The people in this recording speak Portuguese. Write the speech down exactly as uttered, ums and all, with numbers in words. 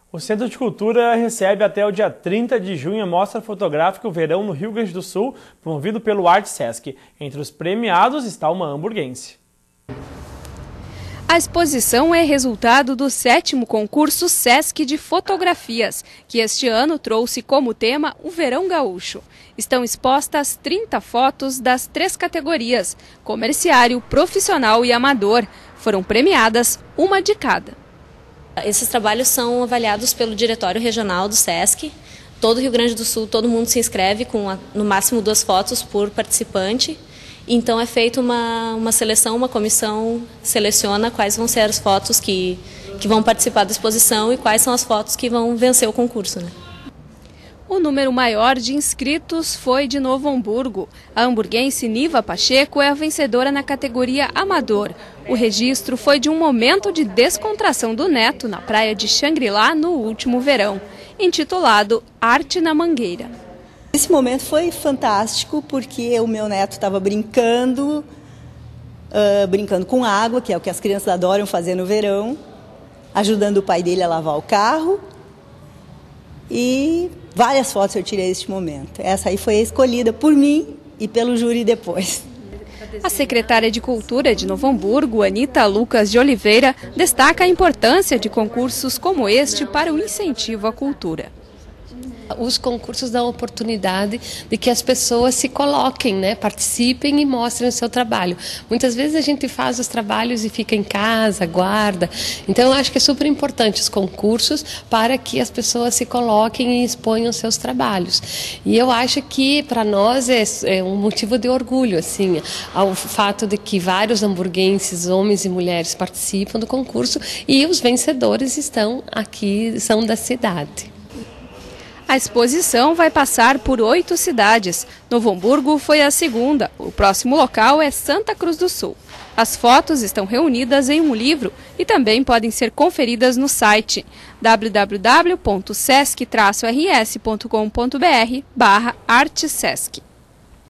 O Centro de Cultura recebe até o dia trinta de junho a Mostra Fotográfica O Verão no Rio Grande do Sul, promovido pelo ArteSesc. Entre os premiados está uma hamburguense. A exposição é resultado do sétimo concurso Sesc de Fotografias, que este ano trouxe como tema o Verão Gaúcho. Estão expostas trinta fotos das três categorias, comerciário, profissional e amador. Foram premiadas uma de cada. Esses trabalhos são avaliados pelo Diretório Regional do Sesc. Todo o Rio Grande do Sul, todo mundo se inscreve com no máximo duas fotos por participante. Então é feita uma, uma seleção, uma comissão seleciona quais vão ser as fotos que, que vão participar da exposição e quais são as fotos que vão vencer o concurso, né? O número maior de inscritos foi de Novo Hamburgo. A hamburguense Niva Pacheco é a vencedora na categoria Amador. O registro foi de um momento de descontração do neto na praia de Xangri-Lá no último verão, intitulado Arte na Mangueira. Esse momento foi fantástico porque o meu neto estava brincando, uh, brincando com água, que é o que as crianças adoram fazer no verão, ajudando o pai dele a lavar o carro. E várias fotos eu tirei deste momento. Essa aí foi escolhida por mim e pelo júri depois. A secretária de Cultura de Novo Hamburgo, Anita Lucas de Oliveira, destaca a importância de concursos como este para o incentivo à cultura. Os concursos dão a oportunidade de que as pessoas se coloquem, né, participem e mostrem o seu trabalho. Muitas vezes a gente faz os trabalhos e fica em casa, guarda. Então eu acho que é super importante os concursos para que as pessoas se coloquem e exponham seus trabalhos. E eu acho que para nós é, é um motivo de orgulho, assim, o fato de que vários hamburguenses, homens e mulheres, participam do concurso e os vencedores estão aqui, são da cidade. A exposição vai passar por oito cidades. Novo Hamburgo foi a segunda. O próximo local é Santa Cruz do Sul. As fotos estão reunidas em um livro e também podem ser conferidas no site w w w ponto sesc traço r s ponto com ponto b r barra artesesc.